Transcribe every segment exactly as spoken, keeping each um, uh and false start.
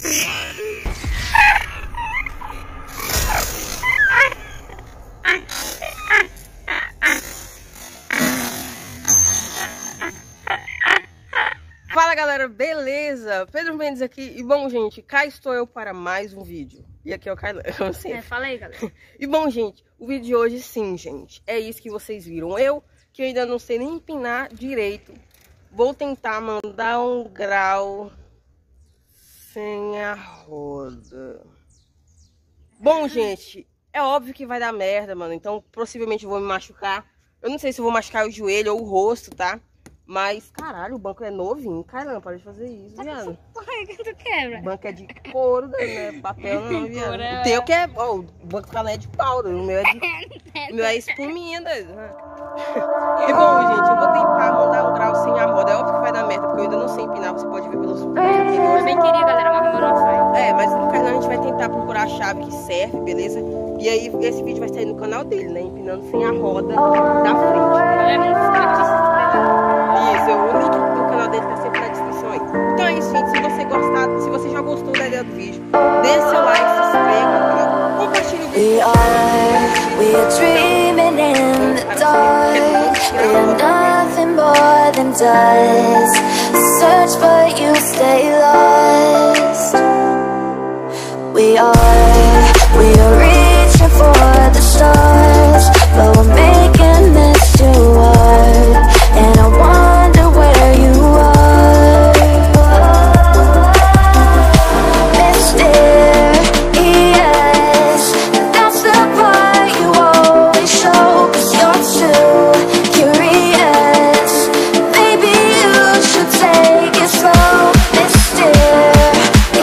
Fala galera, beleza? Pedro Mendes aqui. E bom, gente, cá estou eu para mais um vídeo. E aqui é o Carlão. É, fala aí, galera. E bom, gente, o vídeo de hoje sim, gente, é isso que vocês viram. Eu, que eu ainda não sei nem empinar direito, vou tentar mandar um grau sem a roda. Bom, gente, é óbvio que vai dar merda, mano. Então, possivelmente eu vou me machucar. Eu não sei se eu vou machucar o joelho ou o rosto, tá? Mas, caralho, o banco é novinho. Caramba, para de fazer isso, viado. Porra, que tu quebra? O banco é de couro, né? Papel não, viado. O teu que é... Ó, o banco não é de pau, o meu é de... O meu é espuminha, doido. E bom, gente, eu vou tentar mandar um grau sem a roda. É óbvio que vai dar merda, porque eu ainda não sei empinar. Você pode ver pelos vídeos anteriores. Eu bem queria, galera, mas meu não sai. É, mas no canal a gente vai tentar procurar a chave que serve, beleza? E aí, esse vídeo vai sair no canal dele, né? Empinando sem a roda da frente. Galera, não se inscreve, se inscreve. Isso, o link do canal dele tá sempre na descrição aí. Então é isso, gente. Se você gostar, se você já gostou da ideia do vídeo, dê seu like, se inscreva no canal, compartilhe o vídeo. We are, we are dreaming in the dark. We are nothing more than dust. Search but you stay lost. We are, we are reaching for the stars, but we're making this too hard. And I wonder where you are, mysterious. That's the part you always show, 'cause you're too curious. Maybe you should take it slow, mysterious.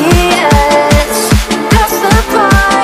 That's the part.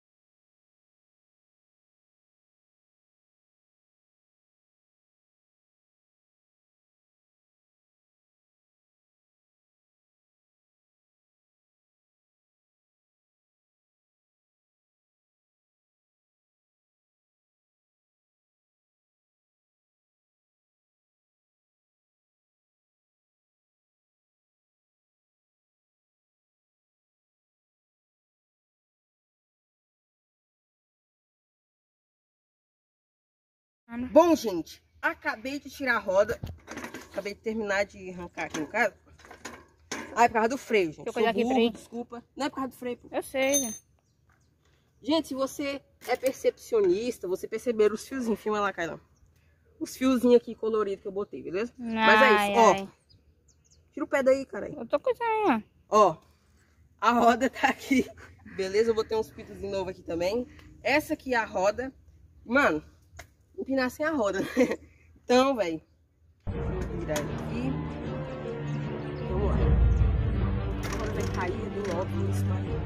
Bom, gente, acabei de tirar a roda. Acabei de terminar de arrancar aqui no caso. Ah, é por causa do freio, gente. Deixa eu Sou aqui, burro, freio. desculpa. Não é por causa do freio, pô. Eu sei, né? Gente, se você é percepcionista, você perceberam os fiozinhos. Filma lá, Cailão. Os fiozinhos aqui coloridos que eu botei, beleza? Ai, Mas é isso, ó. ai. Tira o pé daí, caralho. Eu tô coisando, ó. Ó, a roda tá aqui, beleza? Eu botei uns pitos de novo aqui também. Essa aqui é a roda. Mano, empinar sem a roda, né? Então, velho, vou virar aqui. Vamos lá. A roda vai cair do logo isso aí.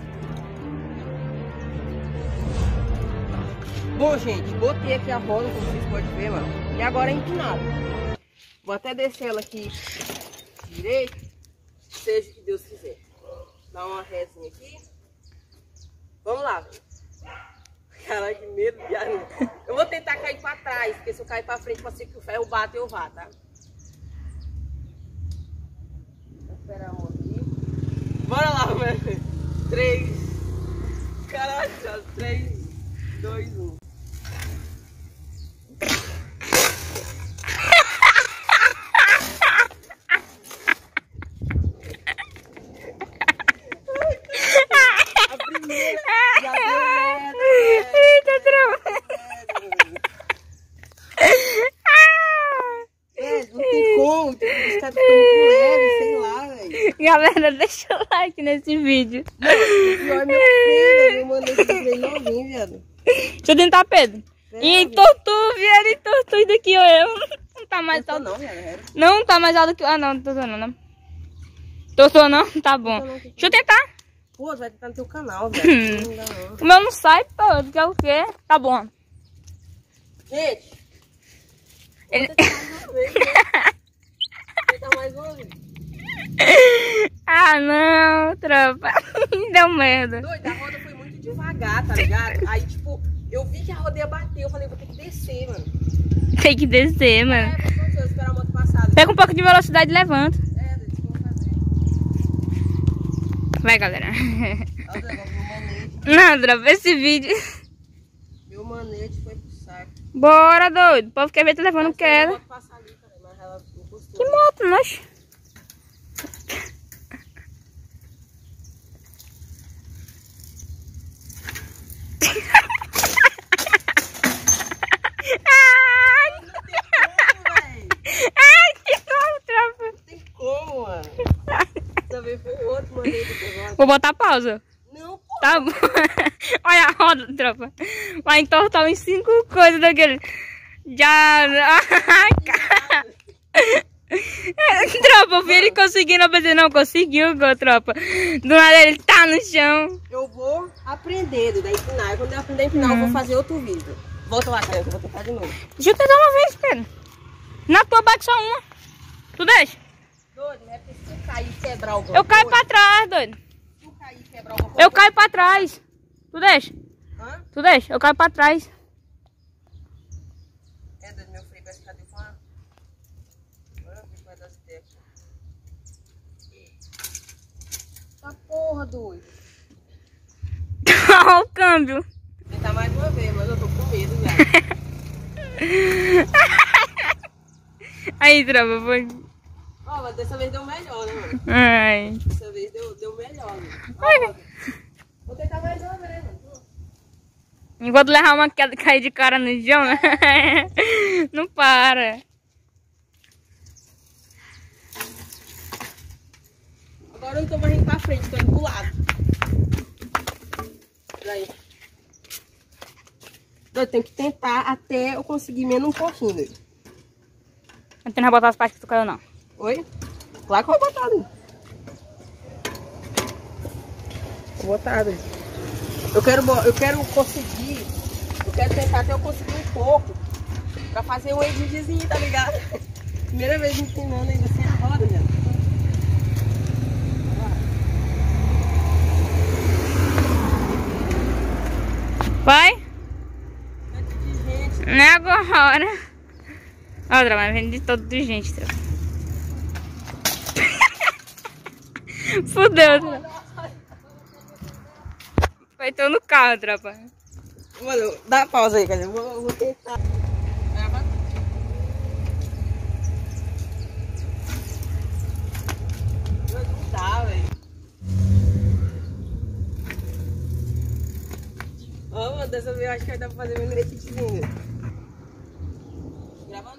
Bom, gente, botei aqui a roda, como vocês podem ver, mano. E agora é empinado. Vou até descer ela aqui direito, seja o que Deus quiser. Dá uma resinha aqui. Vamos lá, velho. Caralho, que medo, viado. Eu vou tentar cair pra trás, porque se eu cair pra frente, pode ser que o ferro bata e eu vá, tá? Vou esperar um aqui. Bora lá, velho. Três. Caralho, já. Três, dois, um. A primeira já deu merda. Eita, trava. É, não tem como, tem que estar ficando com leve, sei lá, velho. Galera, deixa o like nesse vídeo. Não, o pior é meu freio, eu mandei esse freio novinho, viado. Deixa eu tentar, Pedro. E entortou, viado, entortou isso daqui, ó. Eu. Não tá mais alto. Não, viado. Não tá mais alto que... Ah, não, não tortou não, né? Tortou não? Tá bom. Deixa eu tentar. Pô, vai tentar no teu canal, velho. Não dá, não. O meu não sai, pô. Tu quer o quê? Tá bom. Gente, Ele... vou tentar mais uma vez, né? Vou tentar mais uma vez. Ah, não, tropa. Deu merda. Doido, a roda foi muito devagar, tá ligado? Aí, tipo, eu vi que a roda ia bater, eu falei, vou ter que descer, mano. Tem que descer, mano. É, mas eu esperar a moto passar. Pega um pouco de velocidade e levanta. É, deixa eu fazer. Vai, galera. Olha, meu manete. Não, dropa, esse vídeo... Meu manete foi pro saco. Bora, doido. O povo quer ver o telefone, não quer. Ali, cara, mas ela Que moto, nós? Ai, que como, tropa. Não tem como, mano. Também foi o outro manete que agora. Vou botar pausa. Não, pô. Tá bom. Olha a roda, tropa. Vai entortar uns cinco coisas daquele. Já. Ai, cara. Tropa, eu vi ele conseguindo, eu pensei, não conseguiu, tropa. Do nada ele tá no chão. Eu vou aprendendo da empinar. E quando eu aprender a empinar, hum. eu vou fazer outro vídeo. Volta lá, cara, que eu vou tentar de novo. Deixa eu tentar uma vez, Pedro. Na tua bate só uma. Tu deixa? Doido, né? Porque se tu cair e quebrar alguma Eu caio coisa, pra trás, doido. Se tu cair e quebrar alguma coisa... Eu caio pra trás. Tu deixa? Hã? Tu deixa? Eu caio pra trás. É, doido, meu freio parece que cadê com a... Agora eu vi que vai dar as ideias aqui. Tá porra, doido. Olha o câmbio. Vou tentar mais uma vez, mas eu tô com medo, velho. Aí, tropa, foi. Ó, mas dessa vez deu melhor, né, mano? Ai. Dessa vez deu, deu melhor, né? Ó, vou tentar mais uma vez, mano. Enquanto levar uma queda, cair de cara no chão, né? Não para. Agora eu não tô mais indo pra frente, tô indo pro lado. Aí. Eu tenho que tentar até eu conseguir menos um pouquinho dele. Não tem que botar as partes que tu caiu, não. Oi? Claro que eu vou botar ali. Vou botar ali. Eu quero, eu quero conseguir, eu quero tentar até eu conseguir um pouco pra fazer um editzinho, tá ligado? Primeira vez ensinando ainda assim a roda, já. Vai? De gente. Não é agora. Olha, mas vem de todo de gente, tropa. Fudeu, tropa. Vai tô no carro, tropa. Mano, dá pausa aí, cara. Eu vou, eu vou tentar. Não dá, velho. Ó, mano, dessa vez eu acho que vai dar pra fazer meu editzinho. Gravando?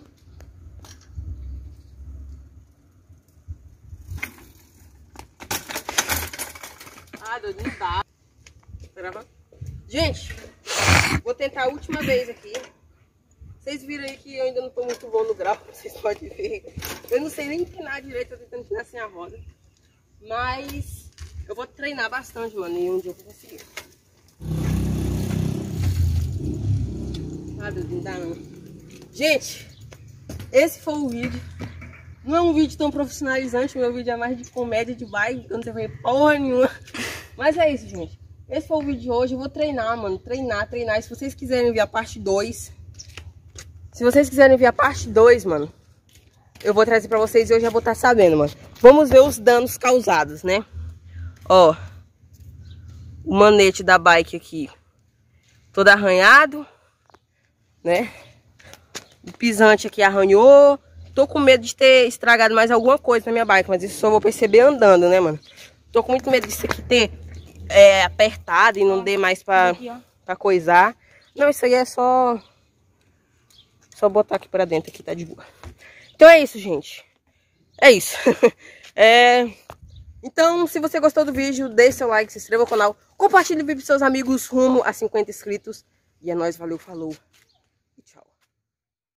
Ah, doido, não dá. Gravando? Gente, vou tentar a última vez aqui. Vocês viram aí que eu ainda não tô muito bom no grau, vocês podem ver. Eu não sei nem empinar direito, eu tô tentando empinar sem a roda. Mas eu vou treinar bastante, mano, e um dia eu vou conseguir. Ah, Deus, não dá não. Gente, esse foi o vídeo. Não é um vídeo tão profissionalizante, meu vídeo é mais de comédia de bike, que eu não sei fazer porra nenhuma. Mas é isso, gente. Esse foi o vídeo de hoje. Eu vou treinar, mano. Treinar, treinar. E se vocês quiserem ver a parte dois... Se vocês quiserem ver a parte dois, mano, eu vou trazer pra vocês e eu já vou estar sabendo, mano. Vamos ver os danos causados, né? Ó. O manete da bike aqui. Todo arranhado. Né? O pisante aqui arranhou. Tô com medo de ter estragado mais alguma coisa na minha bike. Mas isso só vou perceber andando, né, mano? Tô com muito medo disso aqui ter... É, apertado e não dê mais pra, pra coisar. Não, isso aí é só Só botar aqui pra dentro, aqui tá de boa. Então é isso, gente. É isso. é... Então, se você gostou do vídeo, deixe seu like, se inscreva no canal, compartilhe o vídeo com seus amigos rumo a cinquenta inscritos. E é nóis, valeu, falou.